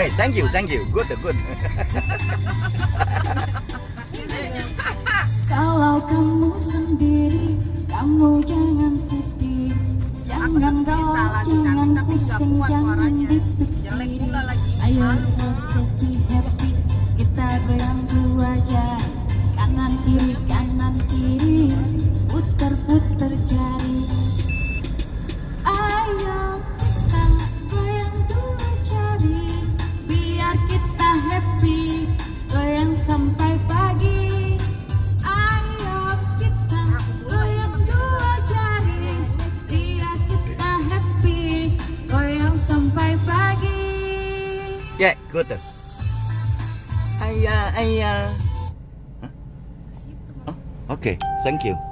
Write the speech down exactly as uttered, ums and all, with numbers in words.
Hey, thank you, thank you. Good, good. Kalau kamu sendiri, kamu jangan sedih, jangan galau, jangan pusing, jangan dipikir. Ayo happy happy, kita goyang dua aja, kanan kiri kanan kiri, putar putar jari. Ayo kita goyang dua jari, biar kita happy, goyang sampai pagi. Yeah, good. Ayah, ayah. Huh? Oh, okay, thank you.